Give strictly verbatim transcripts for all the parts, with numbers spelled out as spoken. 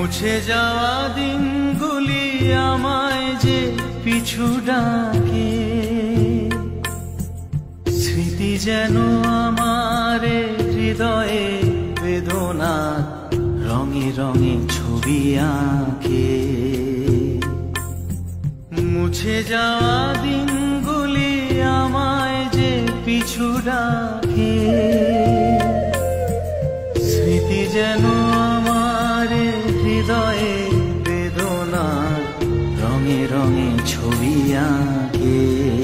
মুছে যাওয়া দিনগুলি আমায় যে পিছু ডাকে, স্মৃতি যেন আমার হৃদয়ে বেদনা রঙে রঙে ছবি আঁকে। মুছে যাওয়া দিনগুলি আমায় যে পিছু ডাকে, স্মৃতি যেন আমার হৃদয়ে বেদনা রঙে রঙে ছবি আঁকে।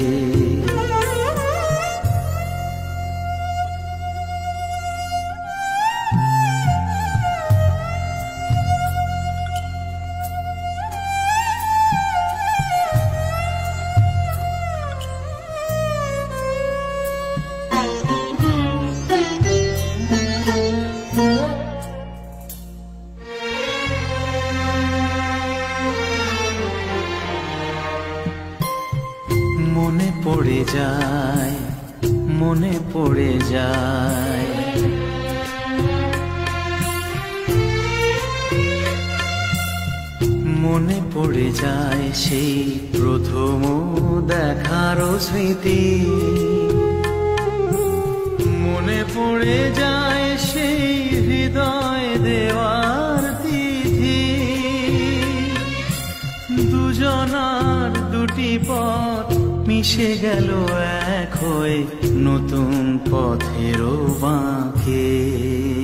মনে পড়ে যায়, মনে পড়ে যায়, মনে পড়ে যায় সেই প্রথম দেখার স্মৃতি। মনে পড়ে যায় সেই হৃদয় দেওয়ার তিথি। দুজনার দুটি পথ মিশে গেল এক হয়ে নতুন পথেরও বাঁকে।